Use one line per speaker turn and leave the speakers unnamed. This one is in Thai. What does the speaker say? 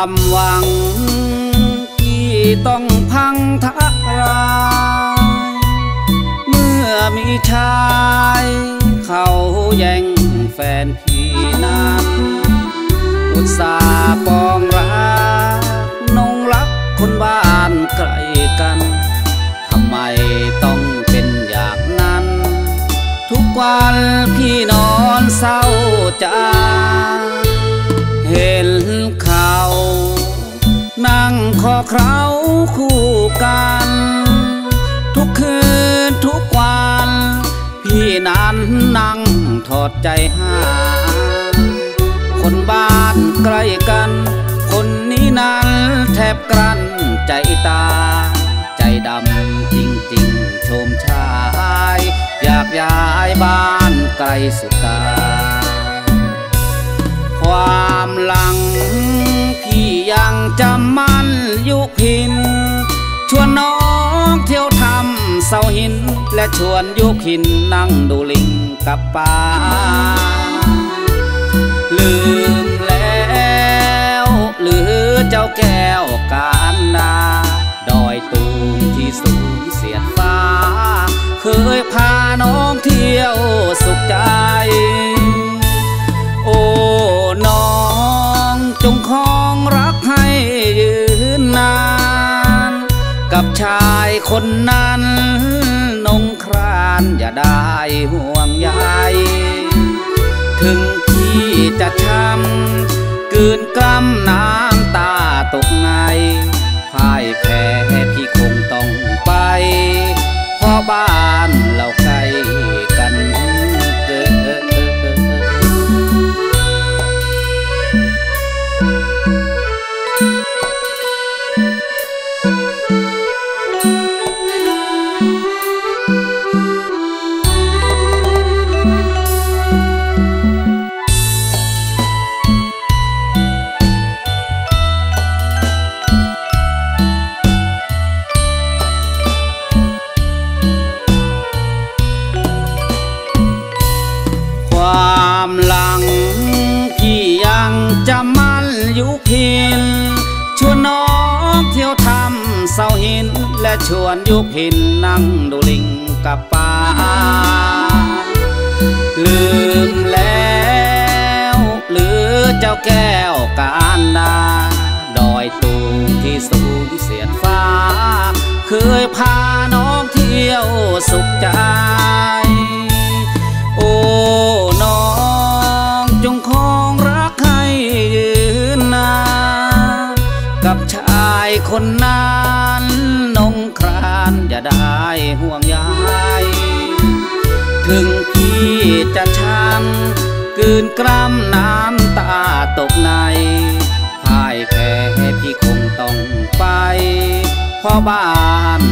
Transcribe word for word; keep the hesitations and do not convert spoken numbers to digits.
ความหวังที่ต้องพังทลายเมื่อมีชายเขาแย่งแฟนพี่นั้นอุตส่าห์ปองรักนงรักคนบ้านไกลกันทำไมต้องเป็นอย่างนั้นทุกวันพี่นอนเศร้าใจเห็นเขานั่งคอเคล้าคู่กันทุกคืนทุกวันพี่นั้นนั่งทอดใจหาคนบ้านใกล้กันคนนี้นั้นแทบกลั้นใจตายใจดำจริงๆโชมชายอยากย้ายบ้านไกลสุดตาความหลังพี่ยังจำมันยุพินชวนน้องเที่ยวทำเสาหินและชวนยุพินนั่งดูลิงกับป้าลืมแล้วหรือเจ้าแก้วการนาดอยตูงที่สูงเสียดฟ้าเคยพาน้องเที่ยวสุขใจโอ้น้องจงคองรักให้ยืนนานกับชายคนนั้นนงครานอย่าได้ห่วงใยถึงพี่จะช้ำกืนกล้ำน้ำตาตกในพ่ายแพ้พี่คงต้องไปเพราะบ้านเราใกล้กันเกินความหลังพี่ยังจำมันยุพินชวนน้องเที่ยวทำเสาหินและชวนยุพินนั่งดูลิงกับป้าลืมแล้วหรือเจ้าแก้วการนาดอยตูงที่สูงเสียดฟ้าเคยพาน้องเที่ยวสุขใจโอ้น้องจงคองรักให้ยืนนานกับชายคนนั้นนงครานอย่าได้ห่วงใยถึงพี่จะช้ำกืนกล้ำน้ำตาตกในพ่ายแพ้พี่คงต้องไปเพราะบ้าน